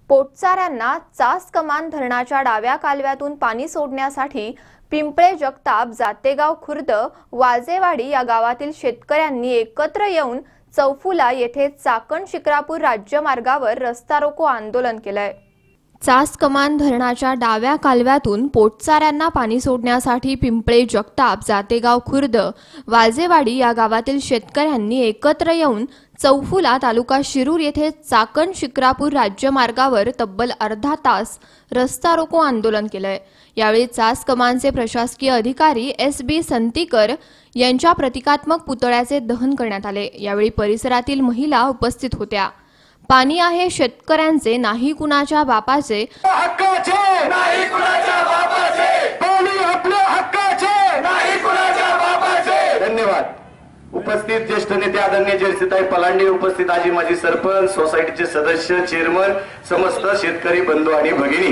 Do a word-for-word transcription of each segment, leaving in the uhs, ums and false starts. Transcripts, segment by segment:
पोटचाऱ्यांना चास कमान धरणाच्या डाव्या कालव्यातून पाणी सोडण्यासाठी पिंपळे जगताप, जातेगाव खुर्द, वाजेवाडी या गावातील शेतकऱ्यांनी एकत्र येऊन चौफुला येथे चाकण शिक्रापूर राज्यमार्गावर रस्ता रोको आंदोलन केलंय। चास कमान धरणाच्या डाव्या कालव्यातून पोटचाऱ्यांना पाणी सोडण्यासाठी पिंपळे जगताप, जातेगाव खुर्द, वाजेवाडी या गावातील शेतकऱ्यांनी एकत्र येऊन चौफुला तालुका शिरूर येथे चाकण शिक्रापूर राज्यमार्गावर तब्बल अर्धा तास रस्ता रोको आंदोलन केलंय। यावेळी चास कमानचे प्रशासकीय अधिकारी एस बी संतीकर यांच्या प्रतिकात्मक पुतळ्याचे दहन करण्यात आले। यावेळी परिसरातील महिला उपस्थित होत्या। पाणी आहे शेतकऱ्यांचे, नाही कुणाच्या बापाचे, हक्काचे नाही कुणाच्या बापाचे, पाणी आपल्या हक्काचे नाही कुणाच्या बापाचे। धन्यवाद। उपस्थित ज्येष्ठ नेते आदरणीय जयश्रीताई पलांडे, उपस्थित आजी माजी सरपंच, सोसायटीचे सदस्य, चेअरमन, समस्त शेतकरी बंधू आणि भगिनी,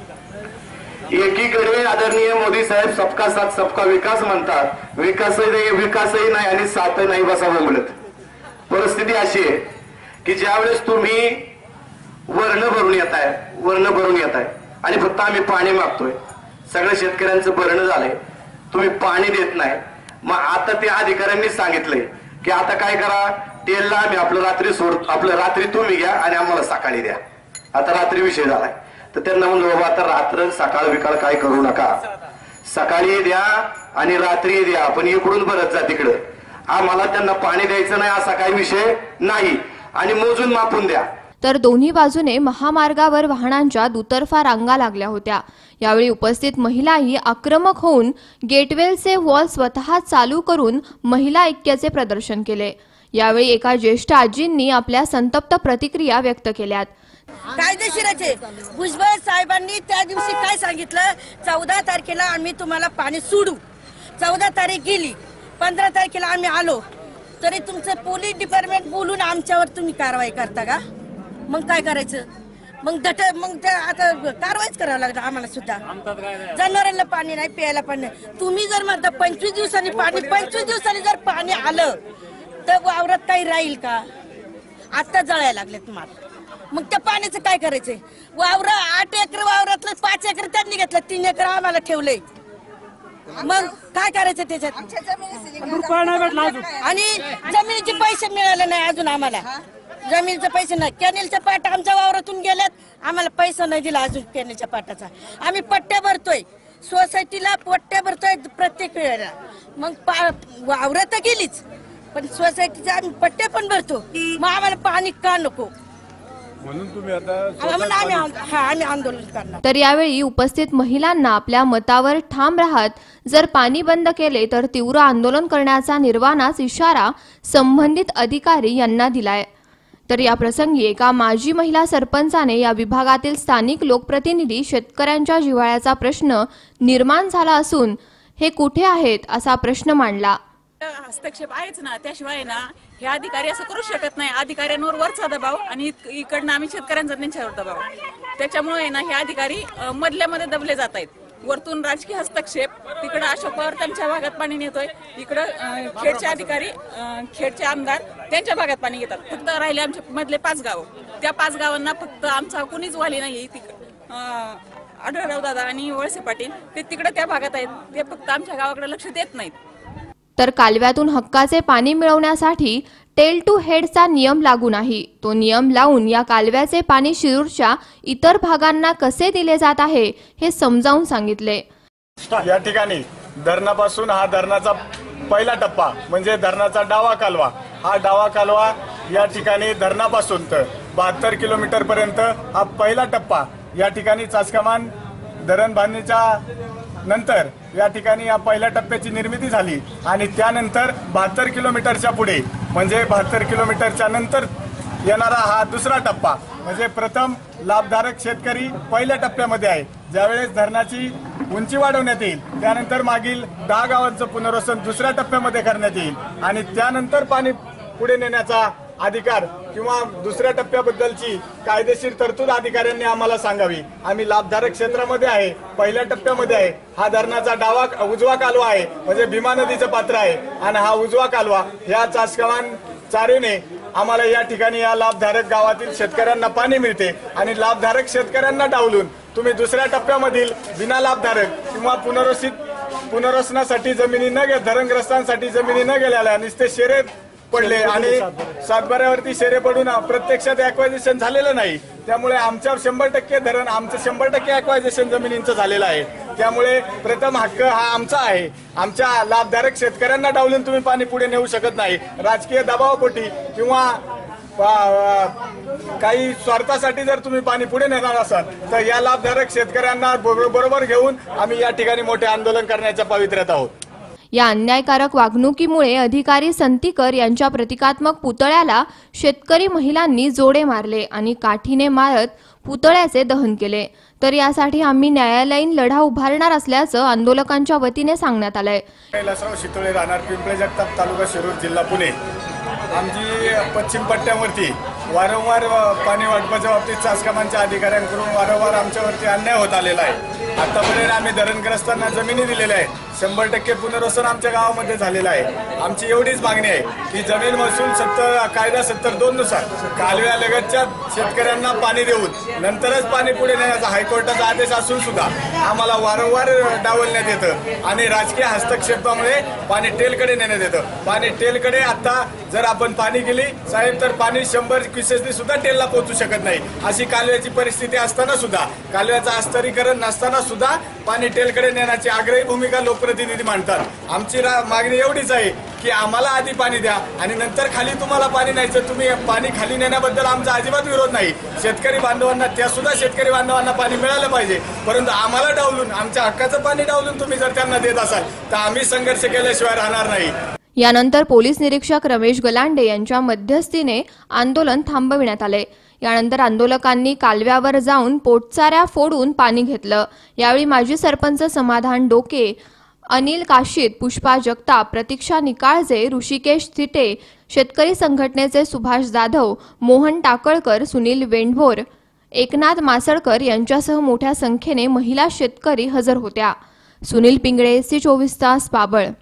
एकीकडे आदरणीय मोदी साहेब सबका साथ सबका विकास म्हणतात, विकासही विकासही नाही आणि साथ नाही बसा बोंबलत। परिस्थिती अशी आहे की ज्यावेळेस तुम्ही वर्ण भरून येत आहे वर्ण भरून येत आहे आणि फक्त आम्ही पाणी मागतोय, सगळ्या शेतकऱ्यांचं भरणं झालंय, तुम्ही पाणी देत नाही। मग आता त्या अधिकाऱ्यांनी सांगितलंय की आता काय करा, तेलला आम्ही आपलं रात्री सोड आपलं रात्री तुम्ही घ्या आणि आम्हाला सकाळी द्या। आता रात्री विषय झालाय तर त्यांना म्हणलं बाबा आता रात्र सकाळ विकाळ काय करू नका, सकाळी द्या आणि रात्री द्या, पण इकडून परत जा तिकडं, आम्हाला त्यांना पाणी द्यायचं नाही असा काही विषय नाही आणि मोजून मापून द्या। तर दोन्ही बाजूने महामार्गावर वाहनांच्या दुतर्फा रांगा लागल्या होत्या। यावेळी उपस्थित महिलाही आक्रमक होऊन गेटवेलचे वॉल स्वतः चालू करून महिला ऐक्याचे प्रदर्शन केले। यावेळी एका ज्येष्ठ आजींनी आपल्या संतप्त प्रतिक्रिया व्यक्त केल्यात। कायदेशीराचे भुजबळ साहेबांनी त्या दिवशी काय सांगितलं, चौदा तारखेला आम्ही तुम्हाला पाणी सोडू। चौदा तारीख गेली, पंधरा तारखेला आम्ही आलो तरी तुमचं पोलीस डिपार्टमेंट बोलून आमच्यावर तुम्ही कारवाई करता का? मग काय करायचं? मग दट मग त्या आता कारवाईच करावं लागतं आम्हाला सुद्धा। जनावरांना पाणी नाही, प्यायला पाणी नाही। तुम्ही जर म्हणता पंचवीस दिवसांनी पाणी पंचवीस दिवसांनी जर पाणी आलं तर वावरात काही राहील का? आता जळायला लागले तुम्हाला, मग त्या पाण्याचं काय करायचंय? वावर आठ एकर वावरातलं पाच एकर त्यांनी घेतलं, तीन एकर आम्हाला ठेवलंय, मग काय करायचं त्याच्यात? आणि जमिनीचे पैसे मिळाले नाही अजून आम्हाला, जमिनीचे पैसे नाही। कॅनेलच्या पाट आमच्या वावरातून गेल्यात, आम्हाला पैसा नाही दिला अजून कॅनेलच्या पाटाचा। आम्ही पट्ट्या भरतोय, सोसायटीला पट्ट्या भरतोय प्रत्येक वेळेला, मग वावरं तर गेलीच पण सोसायटीच्या आम्ही पट्ट्या पण भरतो, मग आम्हाला पाणी का नको म्हणून तुम्ही आता आम्ही आंदोलन करणार। तर यावेळी उपस्थित महिलांना आपल्या मतावर ठाम राहत जर पाणी बंद केले तर तीव्र आंदोलन करण्याचा निर्वाणाच इशारा संबंधित अधिकारी यांना दिलाय। तर या प्रसंगी एका माजी महिला सरपंचाने या विभागातील स्थानिक लोकप्रतिनिधी शेतकऱ्यांच्या जिव्हाळ्याचा प्रश्न निर्माण झाला असून हे कुठे आहेत असा प्रश्न मांडला। हस्तक्षेप आहेच ना, त्याशिवाय ना हे अधिकारी असं करू शकत नाही। अधिकाऱ्यांवर वरचा दबाव आणि इकडनं आम्ही शेतकऱ्यांचा त्यांच्यावर दबाव, त्याच्यामुळे ना हे अधिकारी मधल्या मध्ये दबले जात आहेत। वरतून राजकीय हस्तक्षेप, तिकडे अशोक पवार त्यांच्या भागात पाणी नेतोय, इकडं खेडचे अधिकारी खेडचे आमदार त्यांच्या भागात पाणी घेतात। फक्त राहिले आमच्या मधले पाच गाव, त्या पाच गावांना फक्त आमचा कुणीच वाली नाही। तिकडे आढळराव दादा आणि वळसे पाटील ते तिकडे त्या भागात आहेत, ते फक्त आमच्या गावाकडे लक्ष देत नाहीत। तर कालव्यातून हक्काचे पाणी मिळवण्यासाठी टेल टू हेडचा नियम लागू नाही, तो नियम लावून या कालव्याचे पाणी शिरूरच्या इतर भागांना कसे दिले जात आहे हे समजावून सांगितले। या ठिकाणी धरणापासून हा धरणाचा पहिला टप्पा म्हणजे धरणाचा डावा कालवा, हा डावा कालवा या ठिकाणी धरणापासून तर बहात्तर किलोमीटर पर्यंत हा पहिला टप्पा या ठिकाणी चासकमान धरण बांधणीच्या नंतर या ठिकाणी या पहिल्या टप्प्याची निर्मिती झाली आणि त्यानंतर बहात्तर किलोमीटरच्या पुढे म्हणजे बहात्तर किलोमीटरच्या नंतर येणारा हा दुसरा टप्पा म्हणजे प्रथम लाभधारक शेतकरी पहिल्या टप्प्यामध्ये आहे। ज्यावेळेस धरणाची उंची वाढवण्यात येईल त्यानंतर मागील दहा गावांचं पुनर्वसन दुसऱ्या टप्प्यामध्ये करण्यात येईल आणि त्यानंतर पाणी पुढे नेण्याचा अधिकार किंवा दुसऱ्या टप्प्याबद्दलची कायदेशीर तरतूद अधिकाऱ्यांनी आम्हाला सांगावी। आम्ही लाभधारक क्षेत्रामध्ये आहे, पहिल्या टप्प्यामध्ये आहे। हा धरणाचा डावा उजवा कालवा आहे म्हणजे भीमा नदीचं पात्र आहे आणि हा उजवा कालवा ह्या चासकमान चारीने आम्हाला या ठिकाणी या लाभधारक गावातील शेतकऱ्यांना पाणी मिळते आणि लाभधारक शेतकऱ्यांना डावलून तुम्ही दुसऱ्या टप्प्यामधील विना लाभधारक किंवा पुनर्वसित पुनर्वसनासाठी जमिनी न गे धरणग्रस्तांसाठी जमिनी न गेलेल्या नुसते शेरे पडले आणि सातबाऱ्यावरती शेरे पडून प्रत्यक्षात ॲक्वायझेशन झालेलं नाही। त्यामुळे आमच्या शंभर टक्के धरण आमचं शंभर टक्के ॲक्वायझेशन जमिनींचं झालेलं आहे। त्यामुळे प्रथम हक्क हा आमचा आहे। आमच्या लाभधारक शेतकऱ्यांना डावलून तुम्ही पाणी पुढे नेऊ शकत नाही। राजकीय दबावापोटी किंवा काही स्वार्थासाठी जर तुम्ही पाणी पुढे नेणार असाल तर या लाभधारक शेतकऱ्यांना बरोबर घेऊन आम्ही या ठिकाणी मोठे आंदोलन करण्याच्या पावित्र्यात आहोत। या अन्यायकारक वागणुकीमुळे अधिकारी संतीकर यांच्या प्रतिकात्मक पुतळ्याला शेतकरी महिलांनी जोडे मारले आणि काठीने मारत पुतळ्याचे दहन केले। तर यासाठी आम्ही न्यायालयीन लढा उभारणार असल्याचं आंदोलकांच्या वतीने सांगण्यात आलंय। कैलासराव शितोळे, राहणार पिंपळे जगताप, तालुका शिरूर, जिल्हा पुणे। आमची पश्चिम पट्ट्यावरती वारंवार पाणी वाटपाच्या बाबतीत शासकामांच्या अधिकाऱ्यांकडून वारंवार आमच्यावरती अन्याय होत आलेला आहे। आतापर्यंत आम्ही धरणग्रस्तांना जमिनी दिलेल्या आहेत। शंभर टक्के पुनर्वसन आमच्या गावामध्ये झालेलं आहे। आमची एवढीच मागणी आहे की जमीन महसूल सत्तर कायदा सत्तर दोन नुसार कालव्यालगतच्या शेतकऱ्यांना पाणी देऊन नंतरच पाणी पुढे नेण्याचा हायकोर्टाचा आदेश असून सुद्धा आम्हाला वारंवार डावलण्यात येतं आणि राजकीय हस्तक्षेपामुळे पाणी टेलकडे नेण्यात येतं। पाणी टेलकडे आता जर आपण पाणी गेली साहेब तर पाणी शंभर क्युसेसनी सुद्धा टेलला पोहोचू शकत नाही। अशी कालव्याची परिस्थिती असताना सुद्धा कालव्याचं अस्तरीकरण नसताना सुद्धा पाणी टेलकडे नेण्याची आग्रही भूमिका लोकप्रतिनिधी मांडतात। आमची मागणी एवढीच आहे की आम्हाला आधी पाणी द्या आणि नंतर खाली तुम्हाला पाणी न्यायचं। तुम्ही पाणी खाली नेण्याबद्दल आमचा अजिबात विरोध नाही। शेतकरी बांधवांना त्या सुद्धा शेतकरी बांधवांना पाणी मिळालं पाहिजे, परंतु आम्हाला डावलून आमच्या हक्काचं पाणी डावलून तुम्ही जर त्यांना देत असाल तर आम्ही संघर्ष केल्याशिवाय राहणार नाही। यानंतर पोलीस निरीक्षक रमेश गलांडे यांच्या मध्यस्थीने आंदोलन थांबविण्यात आले। यानंतर आंदोलकांनी कालव्यावर जाऊन पोटचाऱ्या फोडून पाणी घेतलं। यावेळी माजी सरपंच समाधान डोके, अनिल काशीत, पुष्पा जगताप, प्रतीक्षा निकाळजे, ऋषिकेश थिटे, शेतकरी संघटनेचे सुभाष जाधव, मोहन टाकळकर, सुनील वेंढभोर, एकनाथ मासळकर यांच्यासह मोठ्या संख्येने महिला शेतकरी हजर होत्या। सुनील पिंगळे, सी चोवीस तास, पाबळ।